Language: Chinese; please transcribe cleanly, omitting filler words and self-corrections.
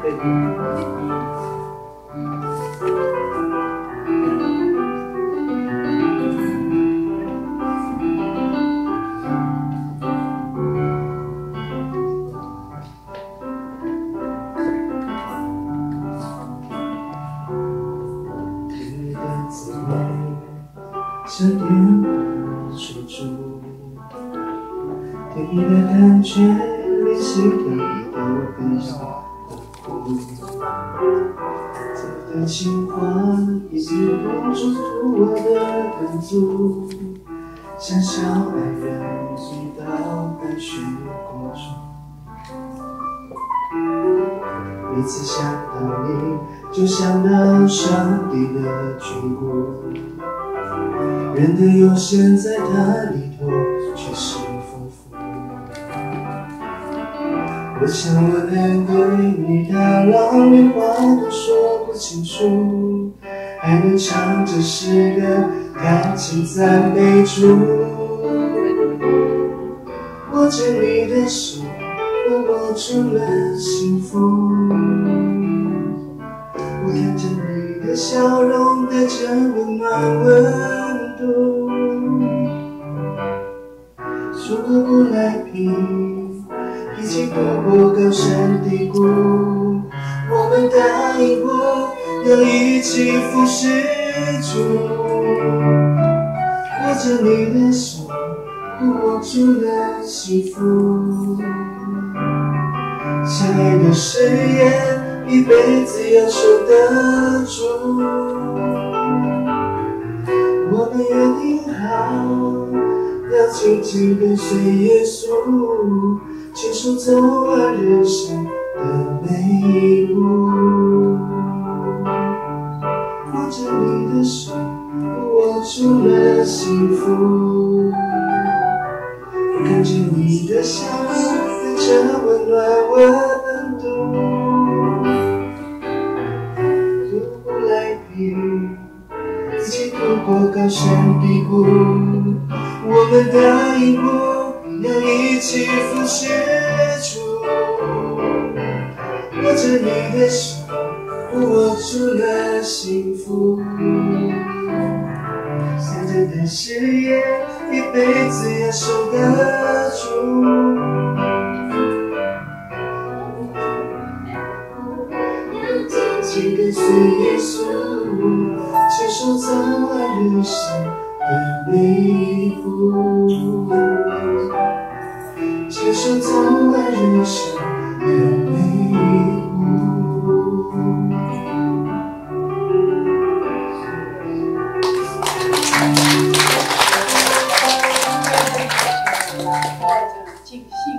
像电波追逐，对你的感觉连心跳都跟上欢呼。这的情话已经不祝福我的跟足，像小爱人遇到白雪公主。每次想到你，就想到上帝的眷顾。人的有限在它里头却是丰富。我想我能对你的老年话都说不清楚，还能唱着诗歌感情赞美主。握着你的手，我握住了幸福。我看着你的笑容，带着温暖温度。说过不来拼，一起度过高山低谷。我们答应过要一起服侍主。握着你的手，我握住了幸福。相爱的誓言，一辈子要守得住。我们约定好，要紧紧跟随耶稣，牵手走完人生的每一步。握着你的手，握住了幸福。看着你的笑容，带着温暖温度。如不来拼，一起度过高山低谷。我们答应过要一起服侍主。握着你的手，我握住了幸福。相见的誓言，一辈子要守得住。要紧紧跟随耶稣，牵手走完人生的每一步。牵手走完人生的每一步。 带着尽兴